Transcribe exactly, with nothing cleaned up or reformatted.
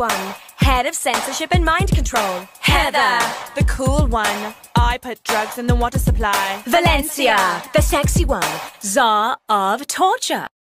one, head of censorship and mind control. Heather, the cool one. I put drugs in the water supply. Valencia, the sexy one, czar of torture.